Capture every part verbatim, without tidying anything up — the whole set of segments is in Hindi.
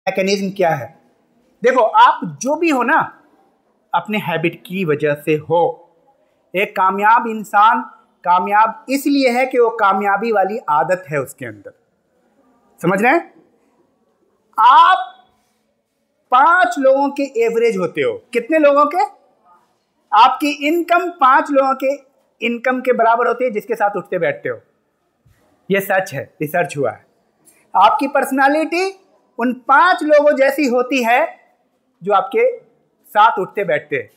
मैकेनिज्म क्या है? देखो, आप जो भी हो ना, अपने हैबिट की वजह से हो। एक कामयाब इंसान कामयाब इसलिए है कि वो कामयाबी वाली आदत है उसके अंदर। समझ रहे हैं? आप पांच लोगों के एवरेज होते हो। कितने लोगों के? आपकी इनकम पांच लोगों के इनकम के बराबर होती है जिसके साथ उठते बैठते हो। यह सच है, रिसर्च हुआ है। आपकी पर्सनालिटी उन पांच लोगों जैसी होती है जो आपके साथ उठते बैठते हैं।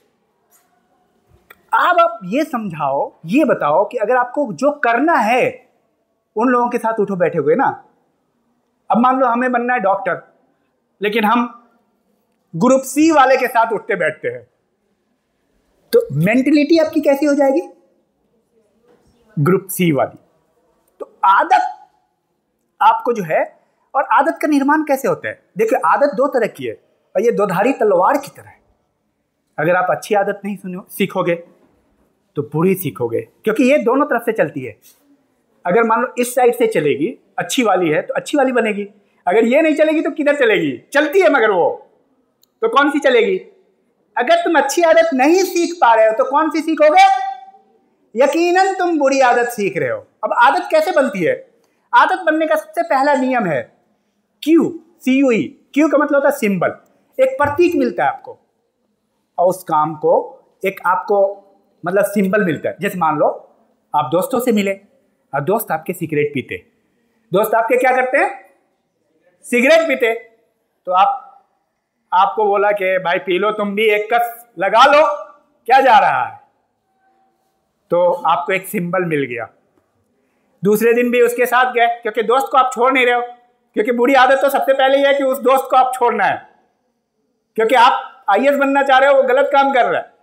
अब आप ये समझाओ, ये बताओ कि अगर आपको जो करना है उन लोगों के साथ उठो बैठे हुए ना। अब मान लो हमें बनना है डॉक्टर, लेकिन हम ग्रुप सी वाले के साथ उठते बैठते हैं, तो मेंटलिटी आपकी कैसी हो जाएगी? ग्रुप सी वाली। तो आदत आपको जो है, और आदत का निर्माण कैसे होता है? देखिए, आदत दो तरह की है और ये दोधारी तलवार की तरह है। अगर आप अच्छी आदत नहीं सुनो सीखोगे तो बुरी सीखोगे, क्योंकि ये दोनों तरफ से चलती है। अगर मान लो इस साइड से चलेगी, अच्छी वाली है तो अच्छी वाली बनेगी। अगर ये नहीं चलेगी तो किधर चलेगी? चलती है मगर वो, तो कौन सी चलेगी? अगर तुम अच्छी आदत नहीं सीख पा रहे हो तो कौन सी सीखोगे? यकीनन तुम बुरी आदत सीख रहे हो। अब आदत कैसे बनती है? आदत बनने का सबसे पहला नियम है Q, C U E. Q का मतलब होता है सिंबल। एक प्रतीक मिलता है आपको और उस काम को एक आपको मतलब सिंबल मिलता है। जैसे मान लो आप दोस्तों से मिले और दोस्त आपके सिगरेट पीते, दोस्त आपके क्या करते हैं? सिगरेट पीते। तो आप आपको बोला कि भाई पी लो तुम भी, एक कस लगा लो, क्या जा रहा है? तो आपको एक सिंबल मिल गया। दूसरे दिन भी उसके साथ गए, क्योंकि दोस्त को आप छोड़ नहीं रहे हो, क्योंकि बुरी आदत तो सबसे पहले ही है कि उस दोस्त को आप छोड़ना है, क्योंकि आप आई ए एस बनना चाह रहे हो, वो गलत काम कर रहा है।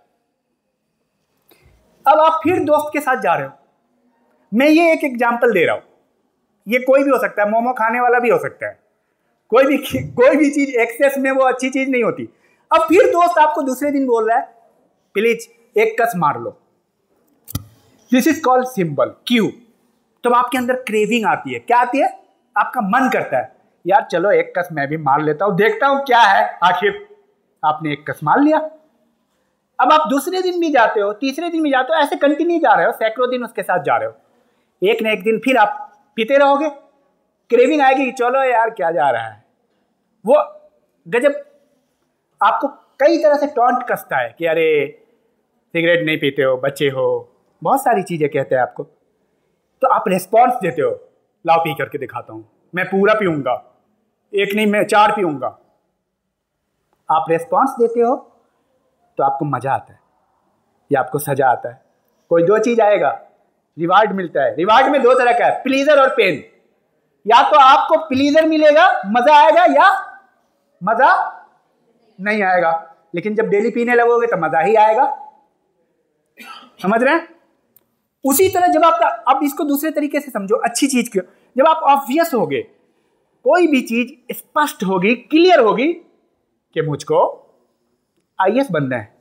अब आप फिर दोस्त के साथ जा रहे हो। मैं ये एक एग्जांपल दे रहा हूं, ये कोई भी हो सकता है, मोमो खाने वाला भी हो सकता है। कोई भी कोई भी चीज एक्सेस में वो अच्छी चीज नहीं होती। अब फिर दोस्त आपको दूसरे दिन बोल रहा है प्लीज एक कस मार लो। This is called symbol Q. तो आपके अंदर क्रेविंग आती है। क्या आती है? आपका मन करता है यार चलो एक कस मैं भी मार लेता हूं, देखता हूं क्या है। आखिर आपने एक कस मार लिया। अब आप दूसरे दिन भी जाते हो, तीसरे दिन भी जाते हो, ऐसे कंटिन्यू जा रहे हो, सैकड़ों दिन उसके साथ जा रहे हो। एक न एक दिन फिर आप पीते रहोगे, क्रेविंग आएगी कि चलो यार क्या जा रहा है। वो गजब आपको कई तरह से टॉन्ट कसता है कि अरे सिगरेट नहीं पीते हो, बच्चे हो, बहुत सारी चीजें कहते हैं आपको। तो आप रेस्पॉन्स देते हो, लाओ पी करके दिखाता हूं, मैं पूरा पीऊंगा, एक नहीं मैं चार पीऊंगा। आप रेस्पॉन्स देते हो तो आपको मजा आता है या आपको सजा आता है। कोई दो चीज आएगा, रिवार्ड मिलता है। रिवार्ड में दो तरह का है, प्लीजर और पेन। या तो आपको प्लीजर मिलेगा, मजा आएगा, या मजा नहीं आएगा। लेकिन जब डेली पीने लगोगे तो मजा ही आएगा। समझ रहे हैं? उसी तरह जब आपका, अब इसको दूसरे तरीके से समझो, अच्छी चीज क्यों, जब आप ऑब्वियस होगे, कोई भी चीज स्पष्ट होगी, क्लियर होगी कि मुझको आई ए एस बनना है,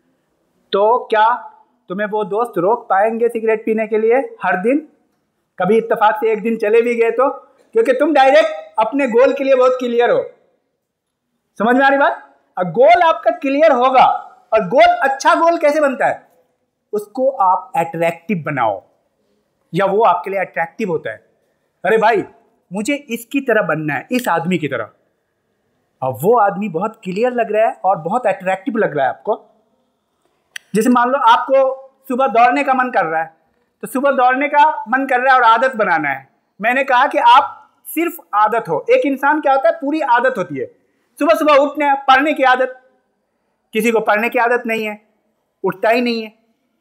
तो क्या तुम्हें वो दोस्त रोक पाएंगे सिगरेट पीने के लिए हर दिन? कभी इत्तेफाक से एक दिन चले भी गए तो, क्योंकि तुम डायरेक्ट अपने गोल के लिए बहुत क्लियर हो। समझ में आ रही बात? और गोल आपका क्लियर होगा, और गोल अच्छा गोल कैसे बनता है? उसको आप अट्रैक्टिव बनाओ, या वो आपके लिए अट्रैक्टिव होता है। अरे भाई मुझे इसकी तरह बनना है, इस आदमी की तरह। अब वो आदमी बहुत क्लियर लग रहा है और बहुत अट्रैक्टिव लग रहा है आपको। जैसे मान लो आपको सुबह दौड़ने का मन कर रहा है, तो सुबह दौड़ने का मन कर रहा है और आदत बनाना है। मैंने कहा कि आप सिर्फ आदत हो। एक इंसान क्या होता है, पूरी आदत होती है। सुबह सुबह उठने, पढ़ने की आदत, किसी को पढ़ने की आदत नहीं है, उठता ही नहीं है।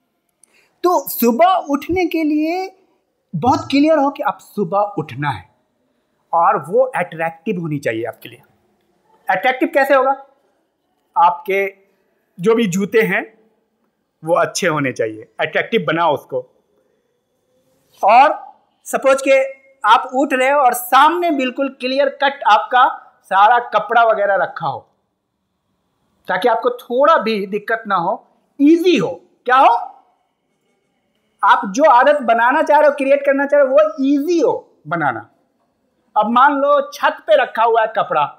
तो सुबह उठने के लिए बहुत क्लियर हो कि आप सुबह उठना है, और वो अट्रैक्टिव होनी चाहिए आपके लिए। अट्रैक्टिव कैसे होगा? आपके जो भी जूते हैं वो अच्छे होने चाहिए, अट्रैक्टिव बनाओ उसको। और सपोज के आप उठ रहे हो और सामने बिल्कुल क्लियर कट आपका सारा कपड़ा वगैरह रखा हो, ताकि आपको थोड़ा भी दिक्कत ना हो, इजी हो। क्या हो? आप जो आदत बनाना चाह रहे हो, क्रिएट करना चाह रहे हो, वो इजी हो बनाना। अब मान लो छत पे रखा हुआ है कपड़ा,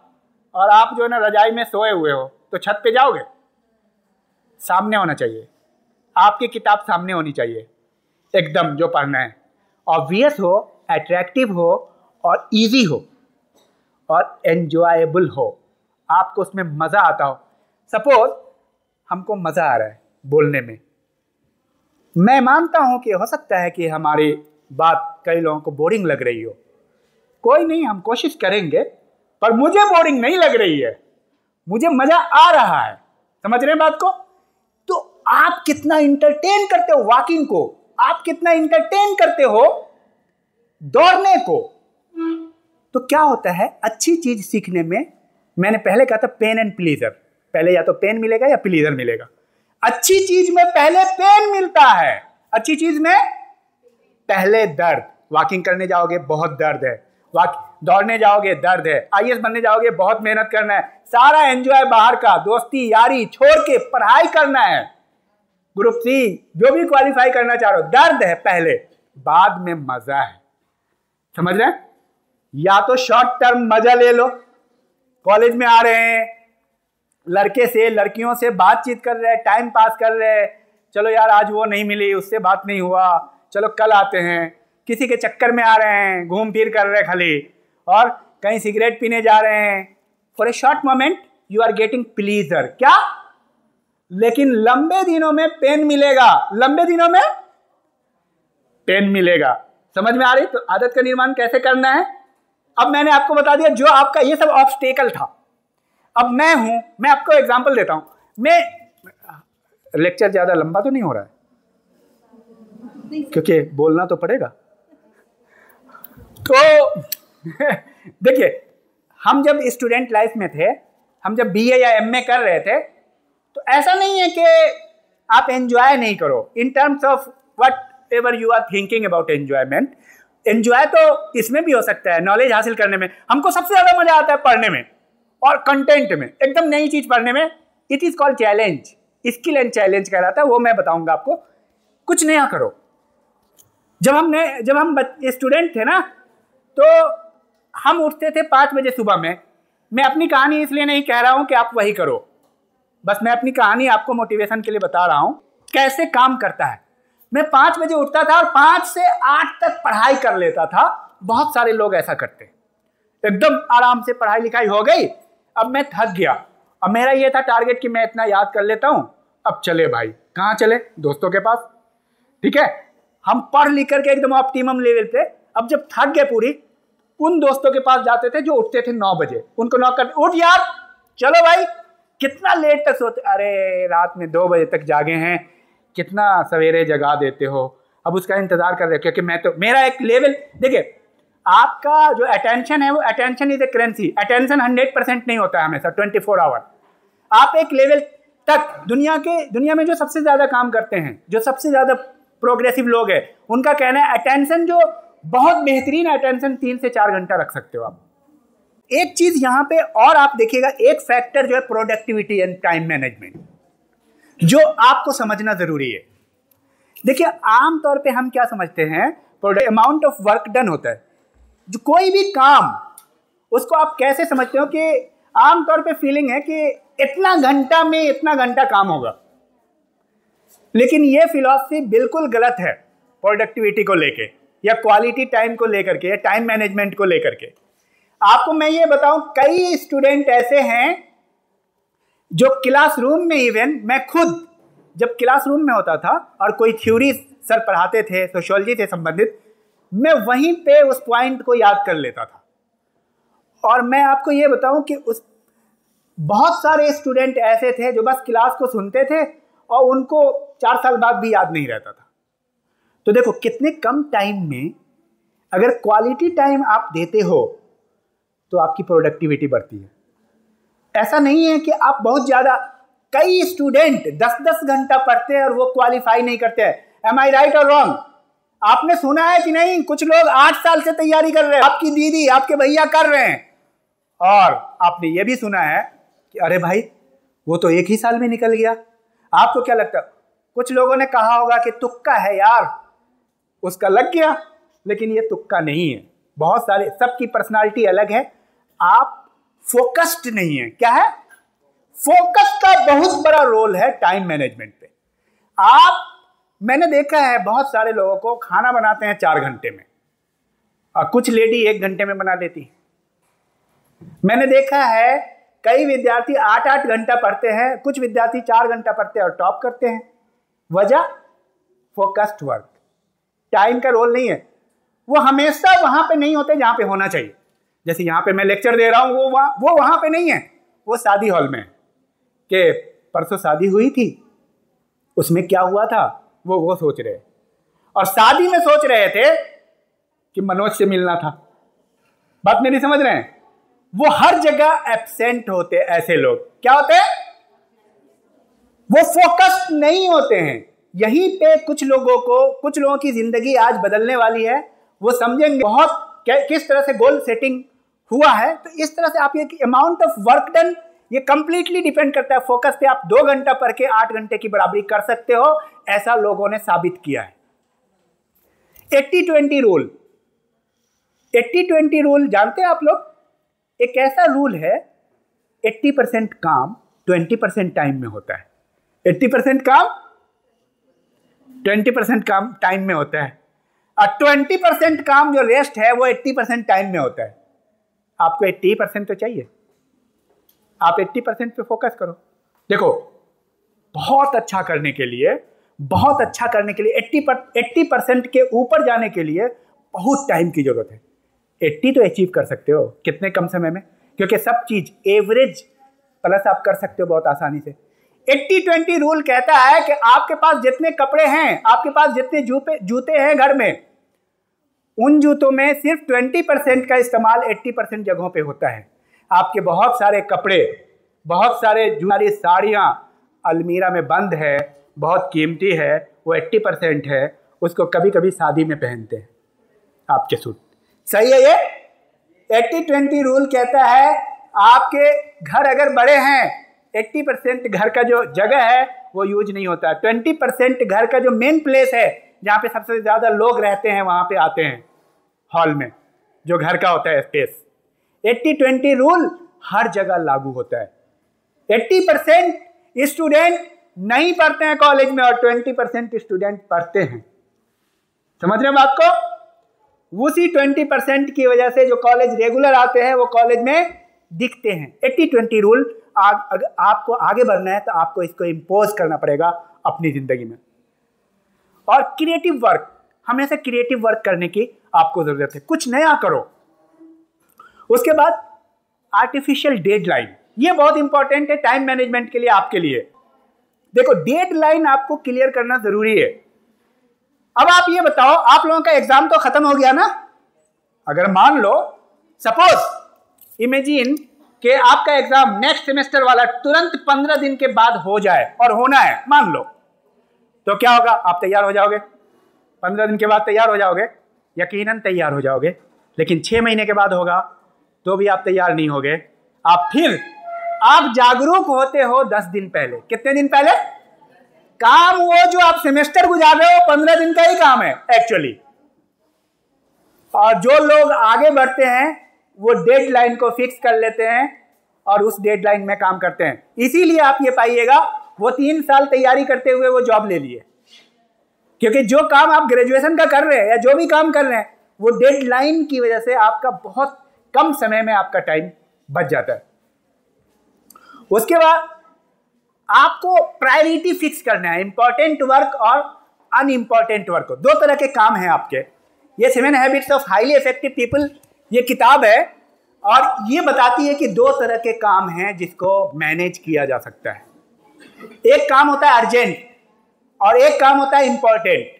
और आप जो है ना रजाई में सोए हुए हो, तो छत पे जाओगे? सामने होना चाहिए, आपकी किताब सामने होनी चाहिए एकदम, जो पढ़ना है ऑब्वियस हो, अट्रैक्टिव हो और इजी हो और एन्जॉयबल हो, आपको उसमें मज़ा आता हो। सपोज हमको मज़ा आ रहा है बोलने में, मैं मानता हूं कि हो सकता है कि हमारी बात कई लोगों को बोरिंग लग रही हो, कोई नहीं, हम कोशिश करेंगे, पर मुझे बोरिंग नहीं लग रही है, मुझे मज़ा आ रहा है। समझ रहे हैं बात को? तो आप कितना इंटरटेन करते हो वॉकिंग को, आप कितना इंटरटेन करते हो दौड़ने को। तो क्या होता है, अच्छी चीज सीखने में, मैंने पहले कहा था पेन एंड प्लीजर, पहले या तो पेन मिलेगा या प्लीजर मिलेगा। अच्छी चीज में पहले पेन मिलता है, अच्छी चीज में पहले दर्द। वॉकिंग करने जाओगे बहुत दर्द है, वॉक दौड़ने जाओगे दर्द है, आई ए एस बनने जाओगे बहुत मेहनत करना है, सारा एंजॉय बाहर का, दोस्ती यारी छोड़ के पढ़ाई करना है, ग्रुप सी जो भी क्वालिफाई करना चाह रहे हो, दर्द है पहले, बाद में मजा है। समझ रहे हैं? या तो शॉर्ट टर्म मजा ले लो, कॉलेज में आ रहे हैं, लड़के से लड़कियों से बातचीत कर रहे हैं, टाइम पास कर रहे हैं, चलो यार आज वो नहीं मिली, उससे बात नहीं हुआ, चलो कल आते हैं, किसी के चक्कर में आ रहे हैं, घूम फिर कर रहे हैं खाली, और कहीं सिगरेट पीने जा रहे हैं। For a short moment you are getting pleasure, क्या? लेकिन लंबे दिनों में पेन मिलेगा, लंबे दिनों में पेन मिलेगा। समझ में आ रही? तो आदत का निर्माण कैसे करना है, अब मैंने आपको बता दिया। जो आपका ये सब ऑब्स्टेकल था, अब मैं हूं, मैं आपको एग्जांपल देता हूं। मैं लेक्चर ज्यादा लंबा तो नहीं हो रहा है, क्योंकि बोलना तो पड़ेगा। तो देखिए, हम जब स्टूडेंट लाइफ में थे, हम जब बी ए या एम ए कर रहे थे, तो ऐसा नहीं है कि आप एंजॉय नहीं करो in terms of whatever you are thinking about enjoyment. Enjoy तो इसमें भी हो सकता है, नॉलेज हासिल करने में। हमको सबसे ज्यादा मजा आता है पढ़ने में और कंटेंट में, एकदम नई चीज पढ़ने में। It is called challenge, skill and challenge कहलाता है, वो मैं बताऊंगा आपको। कुछ नया करो। जब हमने जब हम स्टूडेंट थे ना, तो हम उठते थे पाँच बजे सुबह में। मैं अपनी कहानी इसलिए नहीं कह रहा हूं कि आप वही करो, बस मैं अपनी कहानी आपको मोटिवेशन के लिए बता रहा हूं कैसे काम करता है। मैं पाँच बजे उठता था और पाँच से आठ तक पढ़ाई कर लेता था। बहुत सारे लोग ऐसा करते, एकदम आराम से पढ़ाई लिखाई हो गई, अब मैं थक गया, अब मेरा ये था टारगेट कि मैं इतना याद कर लेता हूं, अब चले भाई, कहाँ चले? दोस्तों के पास। ठीक है, हम पढ़ लिख करके एकदम ऑप्टिमम लेवल पे, अब जब थक गए पूरी, उन दोस्तों के पास जाते थे जो उठते थे नौ बजे, उनको नॉक कर, उठ यार, चलो भाई, कितना लेट तक सोते? अरे रात में दो बजे तक जागे हैं, कितना सवेरे जगा देते हो। अब उसका इंतजार कर रहे हो, क्योंकि मैं तो, मेरा एक लेवल, देखिए आपका जो अटेंशन है, वो attention is a currency. Attention hundred percent नहीं होता है हमेशा, ट्वेंटी फोर आवर। आप एक लेवल तक, दुनिया के दुनिया में जो सबसे ज्यादा काम करते हैं, जो सबसे ज्यादा प्रोग्रेसिव लोग हैं, उनका कहना है अटेंशन, जो बहुत बेहतरीन अटेंशन तीन से चार घंटा रख सकते हो आप। एक चीज यहां पे और आप देखिएगा, एक फैक्टर जो है प्रोडक्टिविटी एंड टाइम मैनेजमेंट, जो आपको समझना जरूरी है। देखिए, आमतौर पे हम क्या समझते हैं, अमाउंट ऑफ वर्क डन होता है, जो कोई भी काम, उसको आप कैसे समझते हो कि आमतौर पे फीलिंग है कि इतना घंटा में इतना घंटा काम होगा। लेकिन ये फिलॉसफी बिल्कुल गलत है प्रोडक्टिविटी को लेके, या क्वालिटी टाइम को लेकर के, या टाइम मैनेजमेंट को लेकर के। आपको मैं ये बताऊं, कई स्टूडेंट ऐसे हैं जो क्लासरूम में, इवन मैं खुद जब क्लासरूम में होता था और कोई थ्योरी सर पढ़ाते थे सोशियोलॉजी से संबंधित, मैं वहीं पे उस पॉइंट को याद कर लेता था। और मैं आपको ये बताऊं कि उस बहुत सारे स्टूडेंट ऐसे थे जो बस क्लास को सुनते थे और उनको चार साल बाद भी याद नहीं रहता था। तो देखो, कितने कम टाइम में अगर क्वालिटी टाइम आप देते हो तो आपकी प्रोडक्टिविटी बढ़ती है। ऐसा नहीं है कि आप बहुत ज्यादा, कई स्टूडेंट दस दस घंटा पढ़ते हैं और वो क्वालिफाई नहीं करते हैं। एम आई राइट और रॉन्ग? आपने सुना है कि नहीं, कुछ लोग आठ साल से तैयारी कर रहे हैं, आपकी दीदी आपके भैया कर रहे हैं, और आपने ये भी सुना है कि अरे भाई वो तो एक ही साल में निकल गया। आपको क्या लगता है? कुछ लोगों ने कहा होगा कि तुक्का है यार, उसका लग गया, लेकिन ये तुक्का नहीं है। बहुत सारे, सबकी पर्सनालिटी अलग है। आप फोकस्ड नहीं है। क्या है? फोकस का बहुत बड़ा रोल है टाइम मैनेजमेंट पे। आप, मैंने देखा है बहुत सारे लोगों को खाना बनाते हैं चार घंटे में और कुछ लेडी एक घंटे में बना देती। मैंने देखा है कई विद्यार्थी आठ आठ घंटा पढ़ते हैं, कुछ विद्यार्थी चार घंटा पढ़ते हैं और टॉप करते हैं। वजह? Focused work. टाइम का रोल नहीं है। वो हमेशा वहां पे नहीं होते जहां पे होना चाहिए। जैसे यहां पे मैं लेक्चर दे रहा हूं, वो वहां वो वहां पे नहीं है, वो शादी हॉल में है। कि परसों शादी हुई थी, उसमें क्या हुआ था वो वो सोच रहे, और शादी में सोच रहे थे कि मनोज से मिलना था। बात मेरी समझ रहे हैं? वो हर जगह एब्सेंट होते ऐसे लोग। क्या होते हैं? वो फोकस नहीं होते हैं। यहीं पे कुछ लोगों को, कुछ लोगों की जिंदगी आज बदलने वाली है। वो समझेंगे बहुत किस तरह से गोल सेटिंग हुआ है। तो इस तरह से आप ये अमाउंट ऑफ वर्क डन, ये कंप्लीटली डिपेंड करता है फोकस पे। आप दो घंटा पढ़ के आठ घंटे की बराबरी कर सकते हो, ऐसा लोगों ने साबित किया है। Eighty twenty rule, eighty twenty rule जानते हैं आप लोग? एक ऐसा रूल है, अस्सी परसेंट काम बीस परसेंट टाइम में होता है। अस्सी परसेंट काम बीस परसेंट काम टाइम में होता है, और बीस परसेंट काम जो रेस्ट है वो अस्सी परसेंट टाइम में होता है। आपको अस्सी परसेंट तो चाहिए, आप अस्सी परसेंट पे फोकस करो। देखो, बहुत अच्छा करने के लिए, बहुत अच्छा करने के लिए अस्सी परसेंट के ऊपर जाने के लिए बहुत टाइम की जरूरत है। अस्सी तो अचीव कर सकते हो कितने कम समय में, क्योंकि सब चीज एवरेज प्लस आप कर सकते हो बहुत आसानी से। अस्सी ट्वेंटी रूल कहता है कि आपके पास जितने कपड़े हैं, आपके पास जितने जूते जूते हैं घर में, उन जूतों में सिर्फ बीस परसेंट का इस्तेमाल अस्सी परसेंट जगहों पे होता है। आपके बहुत सारे कपड़े, बहुत सारे जूते, साड़ियाँ अलमीरा में बंद है, बहुत कीमती है, वो अस्सी परसेंट है, उसको कभी कभी शादी में पहनते हैं आपके सूट। सही है? ये अस्सी ट्वेंटी रूल कहता है आपके घर अगर बड़े हैं, अस्सी परसेंट घर का जो जगह है वो यूज नहीं होता। बीस परसेंट घर का जो मेन प्लेस है जहाँ पे सबसे ज्यादा लोग रहते हैं वहां पे आते हैं, हॉल में जो घर का होता है स्पेस। अस्सी ट्वेंटी रूल हर जगह लागू होता है। अस्सी परसेंट स्टूडेंट नहीं पढ़ते हैं कॉलेज में और बीस परसेंट स्टूडेंट पढ़ते हैं। समझ रहे हैं बात को? उसी बीस परसेंट की वजह से जो कॉलेज रेगुलर आते हैं वो कॉलेज में दिखते हैं। अस्सी ट्वेंटी रूल, अगर आपको आगे बढ़ना है तो आपको इसको इम्पोज करना पड़ेगा अपनी जिंदगी में। और क्रिएटिव वर्क, हमेशा क्रिएटिव वर्क करने की आपको जरूरत है, कुछ नया करो। उसके बाद आर्टिफिशियल डेडलाइन, ये बहुत इंपॉर्टेंट है टाइम मैनेजमेंट के लिए, आपके लिए। देखो, डेडलाइन आपको क्लियर करना जरूरी है। अब आप ये बताओ, आप लोगों का एग्जाम तो खत्म हो गया ना? अगर मान लो, सपोज इमेजिन कि आपका एग्जाम नेक्स्ट सेमेस्टर वाला तुरंत पंद्रह दिन के बाद हो जाए और होना है, मान लो, तो क्या होगा? आप तैयार हो जाओगे? पंद्रह दिन के बाद तैयार हो जाओगे? यकीनन तैयार हो जाओगे। लेकिन छह महीने के बाद होगा तो भी आप तैयार नहीं होगे। आप फिर आप जागरूक होते हो दस दिन पहले। कितने दिन पहले? काम वो जो आप सेमेस्टर गुजार रहे हो पंद्रह दिन का ही काम है एक्चुअली। और जो लोग आगे बढ़ते हैं वो डेडलाइन को फिक्स कर लेते हैं और उस डेडलाइन में काम करते हैं। इसीलिए आप ये पाइएगा वो तीन साल तैयारी करते हुए वो जॉब ले लिए, क्योंकि जो काम आप ग्रेजुएशन का कर रहे हैं या जो भी काम कर रहे हैं वो डेडलाइन की वजह से आपका बहुत कम समय में आपका टाइम बच जाता है। उसके बाद आपको प्रायोरिटी फिक्स करना है, इंपॉर्टेंट वर्क और अनइम्पॉर्टेंट वर्क। दो तरह के काम हैं आपके। ये seven habits of highly effective people, ये किताब है और ये बताती है कि दो तरह के काम हैं जिसको मैनेज किया जा सकता है। एक काम होता है अर्जेंट और एक काम होता है इंपॉर्टेंट।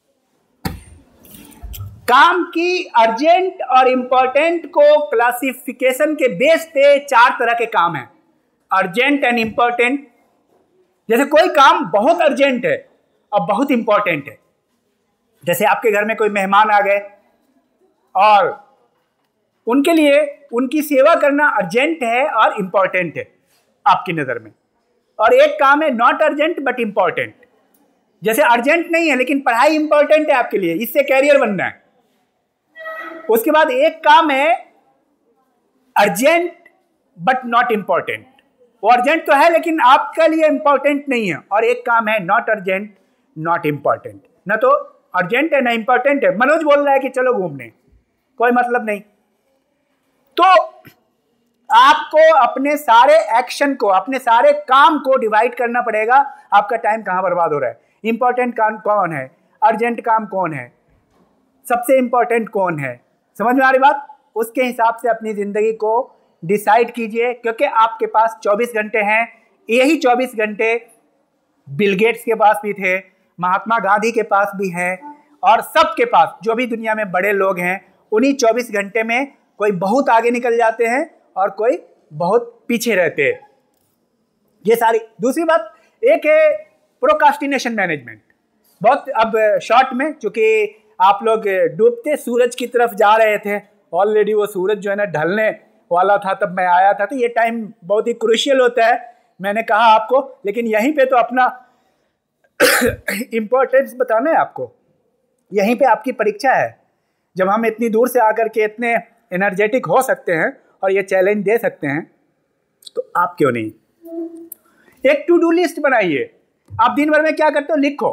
काम की अर्जेंट और इंपॉर्टेंट को क्लासिफिकेशन के बेस पे चार तरह के काम हैं, अर्जेंट एंड इंपॉर्टेंट। जैसे कोई काम बहुत अर्जेंट है और बहुत इंपॉर्टेंट है, जैसे आपके घर में कोई मेहमान आ गए और उनके लिए उनकी सेवा करना अर्जेंट है और इंपॉर्टेंट है आपकी नजर में। और एक काम है नॉट अर्जेंट बट इंपॉर्टेंट, जैसे अर्जेंट नहीं है लेकिन पढ़ाई इंपॉर्टेंट है आपके लिए, इससे कैरियर बनना है। उसके बाद एक काम है अर्जेंट बट नॉट इंपॉर्टेंट। वो अर्जेंट तो है लेकिन आपके लिए इंपॉर्टेंट नहीं है। और एक काम है नॉट अर्जेंट नॉट इंपॉर्टेंट, ना तो अर्जेंट है ना इंपॉर्टेंट है। मनोज बोल रहा है कि चलो घूमने, कोई मतलब नहीं। तो आपको अपने सारे एक्शन को, अपने सारे काम को डिवाइड करना पड़ेगा। आपका टाइम कहां बर्बाद हो रहा है, इंपॉर्टेंट काम कौन है, अर्जेंट काम कौन है, सबसे इंपॉर्टेंट कौन है। समझ में आ रही बात? उसके हिसाब से अपनी जिंदगी को डिसाइड कीजिए, क्योंकि आपके पास चौबीस घंटे हैं। यही चौबीस घंटे बिल गेट्स के पास भी थे, महात्मा गांधी के पास भी हैं, और सबके पास, जो भी दुनिया में बड़े लोग हैं, उन्हीं चौबीस घंटे में कोई बहुत आगे निकल जाते हैं और कोई बहुत पीछे रहते हैं। ये सारी। दूसरी बात एक है प्रोकास्टिनेशन मैनेजमेंट। बहुत अब शॉर्ट में, चूंकि आप लोग डूबते सूरज की तरफ जा रहे थे, ऑलरेडी वो सूरज जो है ना ढलने वाला था तब मैं आया था, तो ये टाइम बहुत ही क्रूशियल होता है, मैंने कहा आपको। लेकिन यहीं पे तो अपना इंपॉर्टेंस बताना है आपको, यहीं पे आपकी परीक्षा है। जब हम इतनी दूर से आकर के इतने एनर्जेटिक हो सकते हैं और ये चैलेंज दे सकते हैं, तो आप क्यों नहीं। एक टू डू लिस्ट बनाइए। आप दिन भर में क्या करते हो लिखो।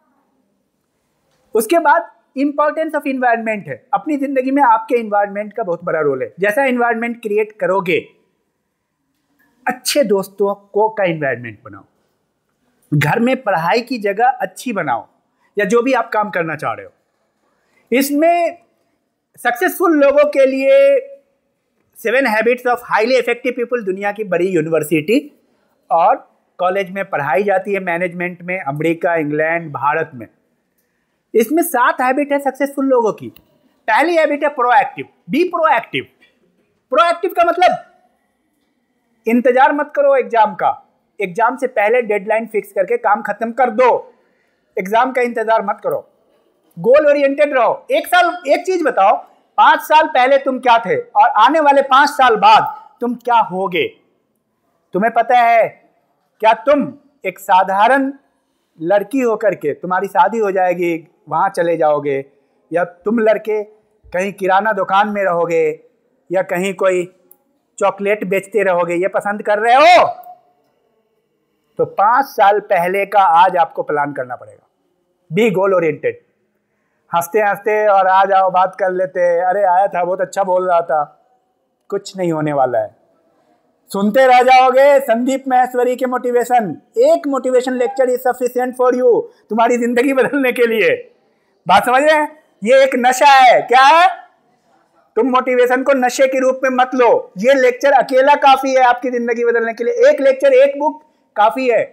उसके बाद इंपॉर्टेंस ऑफ इन्वायरमेंट है। अपनी जिंदगी में आपके इन्वायरमेंट का बहुत बड़ा रोल है। जैसा इन्वायरमेंट क्रिएट करोगे, अच्छे दोस्तों को का इन्वायरमेंट बनाओ, घर में पढ़ाई की जगह अच्छी बनाओ, या जो भी आप काम करना चाह रहे हो। इसमें सक्सेसफुल लोगों के लिए seven habits of highly effective people दुनिया की बड़ी यूनिवर्सिटी और कॉलेज में पढ़ाई जाती है, मैनेजमेंट में, अमेरिका, इंग्लैंड, भारत में। इसमें सात हैबिट है सक्सेसफुल लोगों की। पहली हैबिट है प्रोएक्टिव। Be proactive. प्रोएक्टिव का मतलब इंतजार मत करो एग्जाम का, एग्जाम से पहले डेडलाइन फिक्स करके काम खत्म कर दो। एग्जाम का इंतजार मत करो, गोल ओरिएंटेड रहो। एक साल एक चीज बताओ, पांच साल पहले तुम क्या थे और आने वाले पांच साल बाद तुम क्या होगे। तुम्हें पता है क्या तुम एक साधारण लड़की होकर के तुम्हारी शादी हो जाएगी, वहां चले जाओगे, या तुम लड़के कहीं किराना दुकान में रहोगे या कहीं कोई चॉकलेट बेचते रहोगे, ये पसंद कर रहे हो? तो पांच साल पहले का आज आपको प्लान करना पड़ेगा। Be goal oriented. हंसते हंसते और आ जाओ बात कर लेते, अरे आया था बहुत अच्छा बोल रहा था, कुछ नहीं होने वाला है। सुनते रह जाओगे संदीप महेश्वरी के मोटिवेशन। एक motivation lecture is sufficient for you, तुम्हारी जिंदगी बदलने के लिए। बात समझ रहे हैं? ये एक नशा है। क्या है? तुम मोटिवेशन को नशे के रूप में मत लो। ये लेक्चर अकेला काफी है आपकी जिंदगी बदलने के लिए। एक लेक्चर, एक बुक काफी है।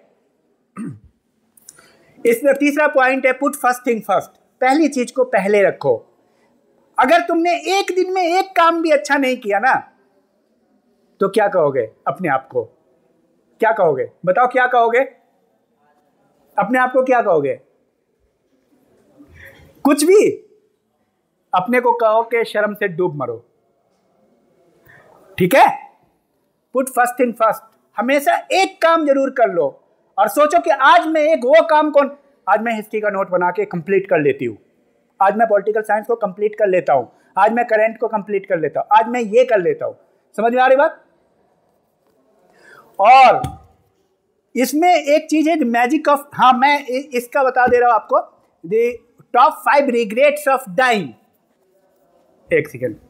इसमें तीसरा पॉइंट है पुट फर्स्ट थिंग फर्स्ट। पहली चीज को पहले रखो। अगर तुमने एक दिन में एक काम भी अच्छा नहीं किया ना, तो क्या कहोगे अपने आप को? क्या कहोगे? बताओ क्या कहोगे अपने आप को? क्या कहोगे? कुछ भी। अपने को कहो कि शर्म से डूब मरो। ठीक है? Put first thing first. हमेशा एक काम जरूर कर लो और सोचो कि आज मैं एक वो काम कौन, आज मैं हिस्ट्री का नोट बना के कंप्लीट कर लेती हूं, आज मैं पॉलिटिकल साइंस को कंप्लीट कर लेता हूं, आज मैं करंट को कंप्लीट कर लेता हूं, आज मैं ये कर लेता हूं। समझ में आ रही बात? और इसमें एक चीज है द मैजिक ऑफ, हाँ मैं इसका बता दे रहा हूं आपको, the top five regrets of dying. एक सेकेंड।